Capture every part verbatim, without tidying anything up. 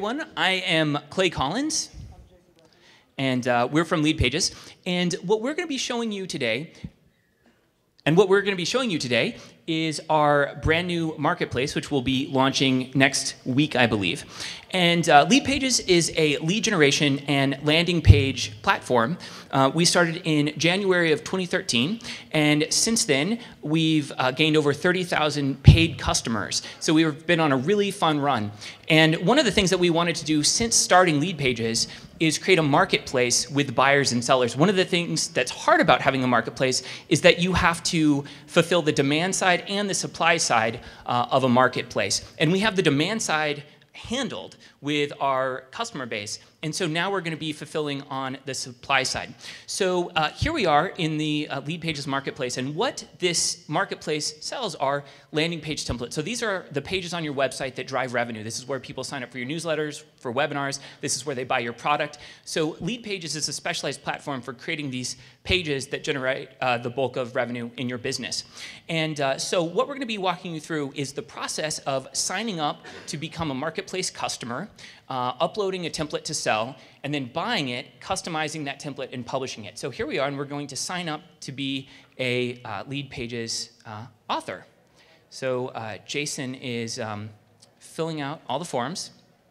everyone. I am Clay Collins, and uh, we're from LeadPages. And what we're going to be showing you today, and what we're going to be showing you today is our brand new marketplace, which will be launching next week, I believe. And uh, LeadPages is a lead generation and landing page platform. Uh, we started in January of twenty thirteen, and since then, we've uh, gained over thirty thousand paid customers. So we've been on a really fun run. And one of the things that we wanted to do since starting LeadPages is create a marketplace with buyers and sellers. One of the things that's hard about having a marketplace is that you have to fulfill the demand side and the supply side uh, of a marketplace. And we have the demand side handled with our customer base. And so now we're going to be fulfilling on the supply side. So uh, here we are in the uh, LeadPages marketplace. And what this marketplace sells are landing page templates. So these are the pages on your website that drive revenue. This is where people sign up for your newsletters, for webinars. This is where they buy your product. So LeadPages is a specialized platform for creating these pages that generate uh, the bulk of revenue in your business. And uh, so what we're going to be walking you through is the process of signing up to become a marketplace customer, Uh, uploading a template to sell, and then buying it, customizing that template, and publishing it. So here we are, and we're going to sign up to be a uh, LeadPages uh, author. So uh, Jason is um, filling out all the forms.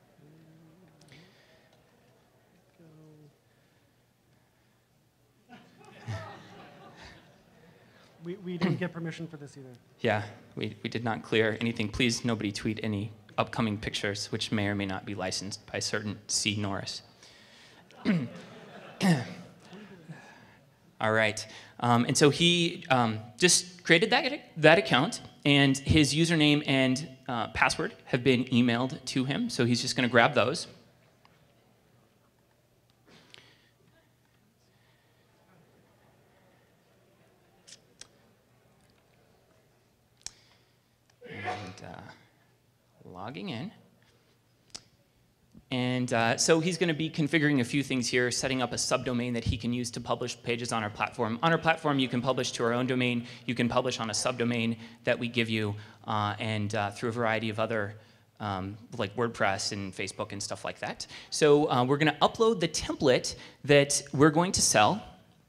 we, we didn't get permission for this either. Yeah, we, we did not clear anything. Please, nobody tweet any upcoming pictures, which may or may not be licensed by certain C. Norris. All right. Um, and so he um, just created that, that account, and his username and uh, password have been emailed to him. So he's just going to grab those. And uh, logging in. And uh, so he's going to be configuring a few things here, setting up a subdomain that he can use to publish pages on our platform. On our platform, you can publish to our own domain. You can publish on a subdomain that we give you, uh, and uh, through a variety of other, um, like WordPress and Facebook and stuff like that. So uh, we're going to upload the template that we're going to sell.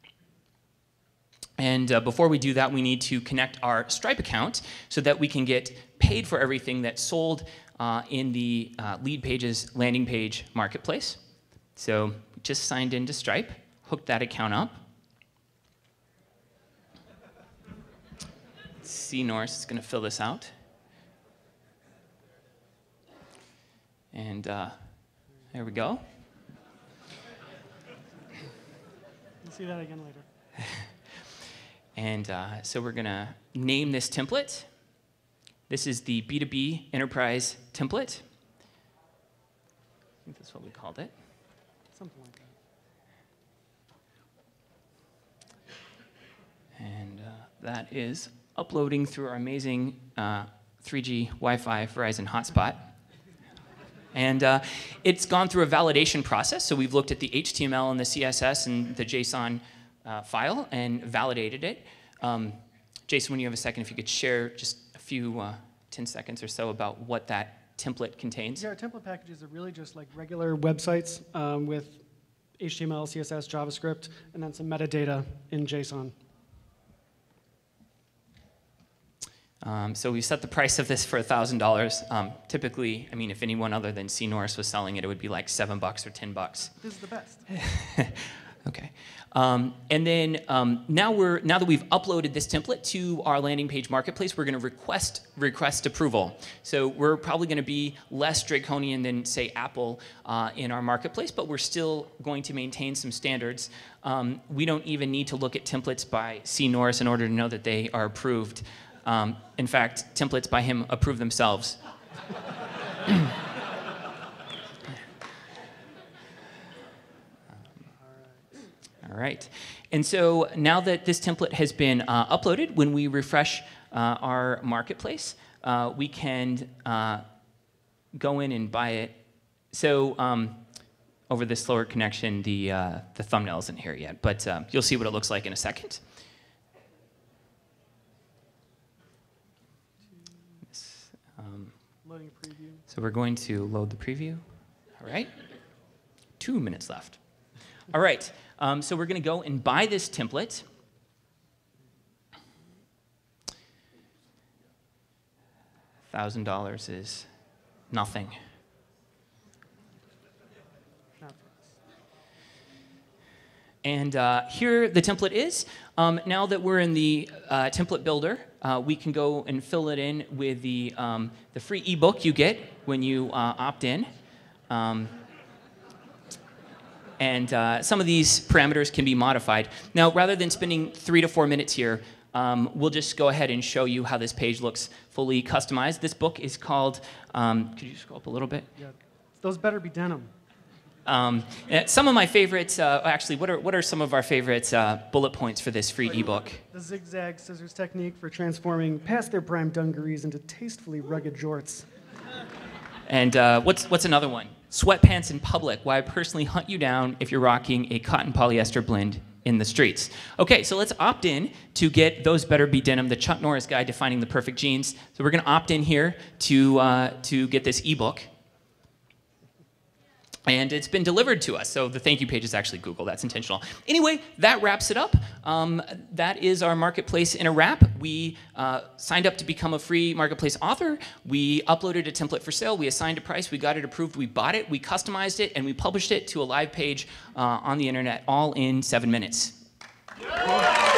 And uh, before we do that, we need to connect our Stripe account so that we can get paid for everything that's sold uh, in the uh, LeadPages landing page marketplace. So just signed into Stripe, hooked that account up. C. Norris is going to fill this out. And uh, there we go. We'll see that again later. And uh, so we're going to name this template. This is the B two B Enterprise template. I think that's what we called it. Something like that. And uh, that is uploading through our amazing uh, three G Wi-Fi Verizon hotspot. And uh, it's gone through a validation process. So we've looked at the H T M L and the C S S and the JSON uh, file and validated it. Um, Jason, when you have a second, if you could share just a few uh, ten seconds or so about what that template contains. Yeah, our template packages are really just like regular websites um, with H T M L, C S S, JavaScript, and then some metadata in JSON. Um, so we set the price of this for one thousand dollars. Um, typically, I mean, if anyone other than C. Norris was selling it, it would be like seven bucks or ten bucks. This is the best. Okay. Um, and then um, now we're now that we've uploaded this template to our landing page marketplace, we're going to request request approval. So we're probably going to be less draconian than, say, Apple uh, in our marketplace, but we're still going to maintain some standards. Um, we don't even need to look at templates by C. Norris in order to know that they are approved. Um, in fact, templates by him approve themselves. All right. And so now that this template has been uh, uploaded, when we refresh uh, our marketplace, uh, we can uh, go in and buy it. So um, over this slower connection, the, uh, the thumbnail isn't here yet, but uh, you'll see what it looks like in a second. Um, Loading preview. so we're going to load the preview. All All right. Two minutes left. All right. Um, so we're going to go and buy this template. one thousand dollars is nothing. And uh, here the template is. Um, now that we're in the uh, template builder, uh, we can go and fill it in with the, um, the free ebook you get when you uh, opt in. Um, and uh, some of these parameters can be modified. Now, rather than spending three to four minutes here, um, we'll just go ahead and show you how this page looks fully customized. This book is called, um, could you scroll up a little bit? Yeah. Those better be denim. Um, some of my favorites, uh, actually, what are, what are some of our favorites uh, bullet points for this free ebook? The zigzag scissors technique for transforming past their prime dungarees into tastefully rugged jorts. And uh, what's, what's another one? Sweatpants in public, why I personally hunt you down if you're rocking a cotton polyester blend in the streets. Okay, so let's opt in to get Those Better Be Denim, the Chuck Norris Guide to Finding the Perfect Jeans. So we're going to opt in here to, uh, to get this ebook. And it's been delivered to us, so the thank you page is actually Google. That's intentional. Anyway, that wraps it up. Um, that is our marketplace in a wrap. We uh, signed up to become a free marketplace author. We uploaded a template for sale. We assigned a price. We got it approved. We bought it. We customized it, and we published it to a live page uh, on the internet, all in seven minutes.